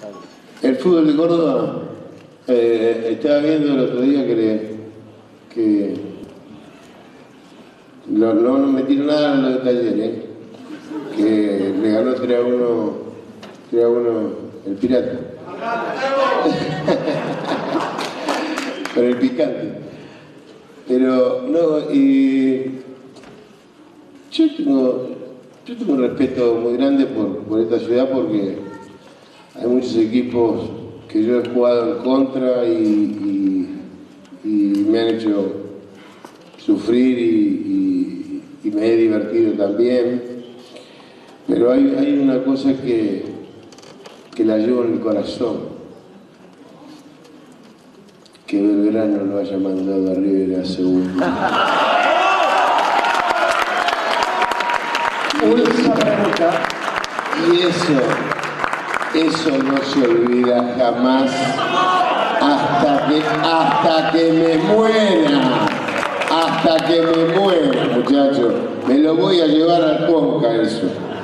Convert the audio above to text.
El fútbol de Córdoba, estaba viendo el otro día no metieron nada en los detalles, que le ganó 3-1 el Pirata. Con el picante. Pero no, yo tengo un respeto muy grande por esta ciudad porque hay muchos equipos que yo he jugado en contra y me han hecho sufrir y me he divertido también. Pero hay una cosa que la llevo en el corazón. Que Belgrano lo haya mandado a River a segunda. Y eso no se olvida jamás hasta que me muera. Hasta que me muera, muchachos. Me lo voy a llevar al Conca eso.